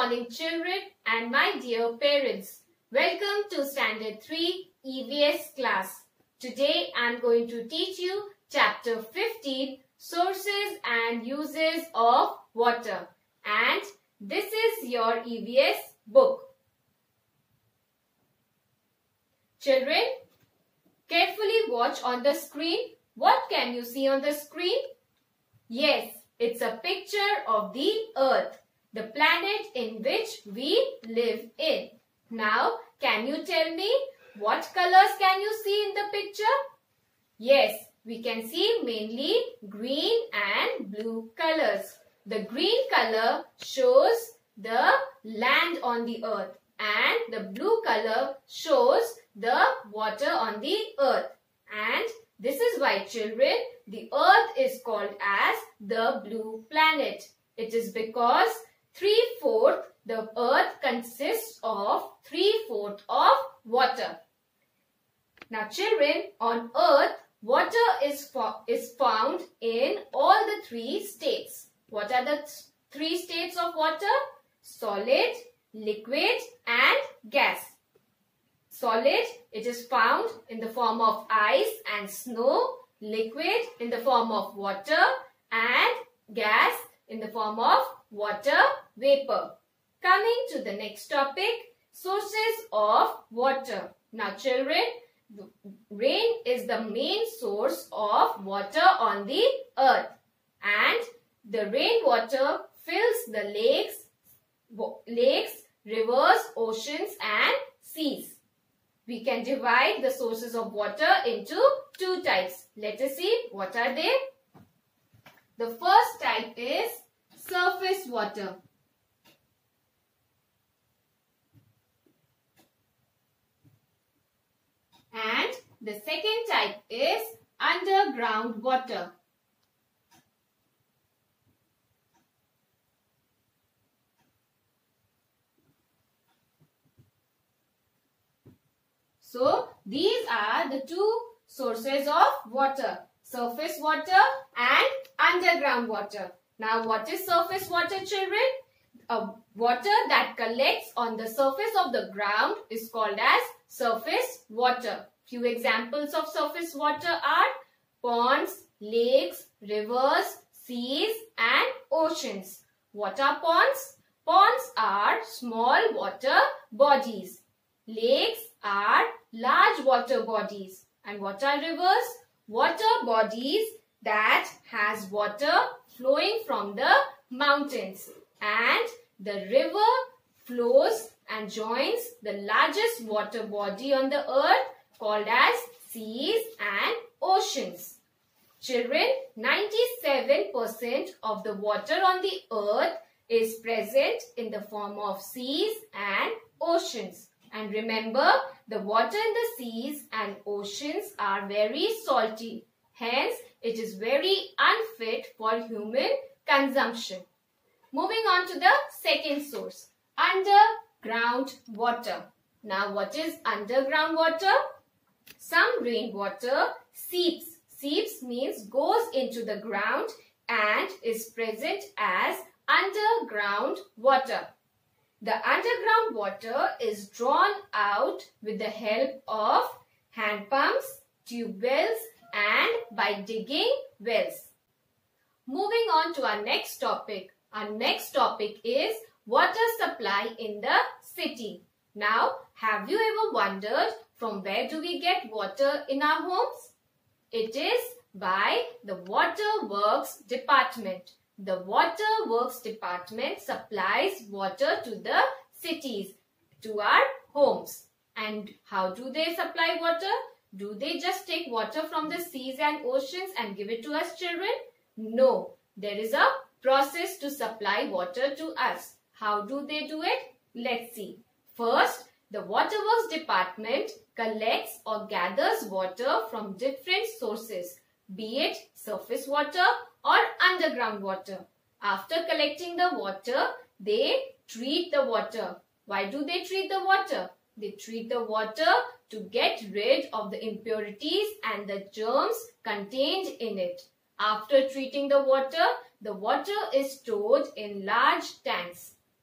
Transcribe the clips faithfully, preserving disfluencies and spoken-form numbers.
morning, children and my dear parents. Welcome to Standard three E V S class. Today I am going to teach you Chapter fifteen, Sources and Uses of Water. And this is your E V S book. Children, carefully watch on the screen. What can you see on the screen? Yes, it's a picture of the Earth, the planet in which we live in. Now, can you tell me what colors can you see in the picture? Yes, we can see mainly green and blue colors. The green color shows the land on the earth and the blue color shows the water on the earth. And this is why, children, the earth is called as the blue planet. It is because three-fourths the earth consists of three-fourths of water. Now, children, on earth, water is, fo is found in all the three states. What are the th three states of water? Solid, liquid and gas. Solid, it is found in the form of ice and snow. Liquid in the form of water and gas in the form of water vapor. Coming to the next topic, sources of water. Now children, rain is the main source of water on the earth, and the rainwater fills the lakes, lakes, rivers, oceans and seas. We can divide the sources of water into two types. Let us see what are they. The first type is surface water. And the second type is underground water. So, these are the two sources of water, surface water and underground water. Now, what is surface water, children? A water that collects on the surface of the ground is called as surface water. Few examples of surface water are ponds, lakes, rivers, seas and oceans. What are ponds? Ponds are small water bodies. Lakes are large water bodies. And what are rivers? Water bodies that has water flowing from the mountains. And the river flows and joins the largest water body on the earth called as seas and oceans. Children, ninety-seven percent of the water on the earth is present in the form of seas and oceans. And remember, the water in the seas and oceans are very salty. Hence, it is very unfit for human consumption. Moving on to the second source, underground water. Now, what is underground water? Some rainwater seeps. Seeps means goes into the ground and is present as underground water. The underground water is drawn out with the help of hand pumps, tube wells and by digging wells. Moving on to our next topic. Our next topic is water supply in the city. Now, have you ever wondered from where do we get water in our homes? It is by the Water Works Department. The Water Works Department supplies water to the cities, to our homes. And how do they supply water? Do they just take water from the seas and oceans and give it to us, children? No, there is a process to supply water to us. How do they do it? Let's see. First, the Water Works Department collects or gathers water from different sources, be it surface water or underground water. After collecting the water, they treat the water. Why do they treat the water? They treat the water to get rid of the impurities and the germs contained in it. After treating the water, the water is stored in large tanks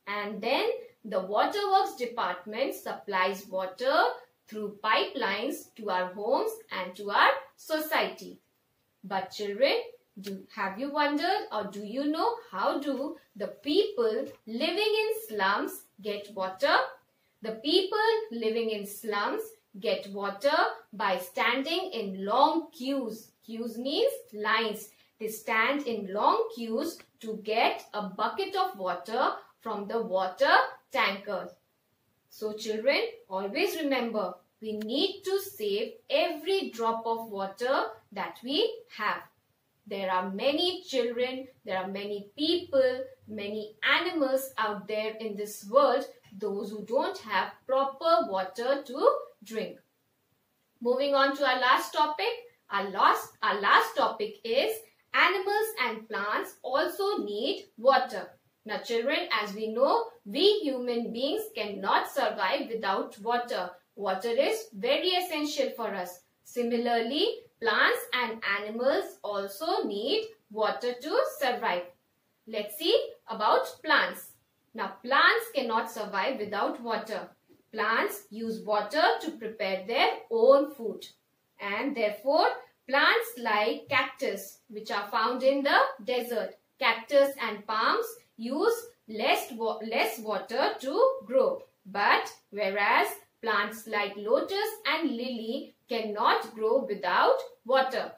And then the waterworks department supplies water through pipelines to our homes and to our society. But children, do, have you wondered or do you know how do the people living in slums get water? The people living in slums get water by standing in long queues. Queues means lines. They stand in long queues to get a bucket of water from the water tankers. So children, always remember, we need to save every drop of water that we have. There are many children, there are many people, many animals out there in this world, those who don't have proper water to drink. Moving on to our last topic. Our last, our last topic is animals and plants also need water. Now children, as we know, we human beings cannot survive without water. Water is very essential for us. Similarly, plants and animals also need water to survive. Let's see about plants. Now plants cannot survive without water. Plants use water to prepare their own food. And therefore, plants like cactus, which are found in the desert, cactus and palms use less, less water to grow. But whereas plants like lotus and lily cannot grow without water.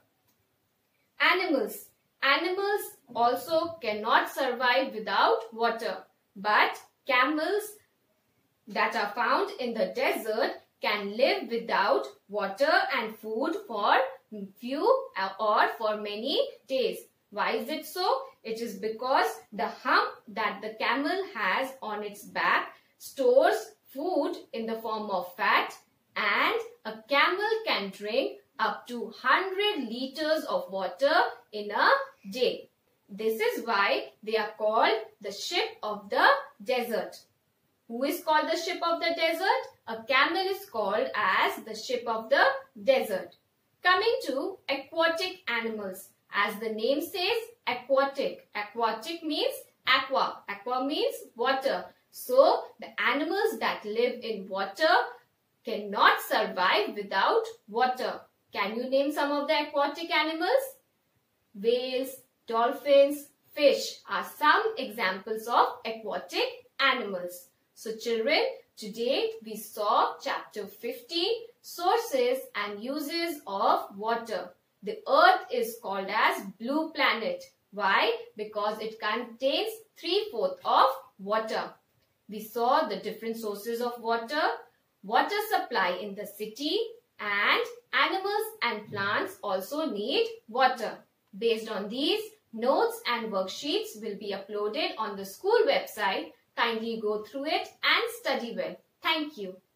Animals. Animals also cannot survive without water. But camels that are found in the desert can live without water and food for few or for many days. Why is it so? It is because the hump that the camel has on its back stores food in the form of fat, and a camel can drink up to one hundred liters of water in a day. This is why they are called the sheep of the desert. Who is called the sheep of the desert? A camel is called as the sheep of the desert. Coming to aquatic animals. As the name says, aquatic. Aquatic means aqua. Aqua means water. So, the animals that live in water cannot survive without water. Can you name some of the aquatic animals? Whales, dolphins, fish are some examples of aquatic animals. So children, today we saw chapter fifteen, sources and uses of water. The earth is called as blue planet. Why? Because it contains three-fourths of water. We saw the different sources of water, water supply in the city, and animals and plants also need water. Based on these, notes and worksheets will be uploaded on the school website. Kindly go through it and study well. Thank you.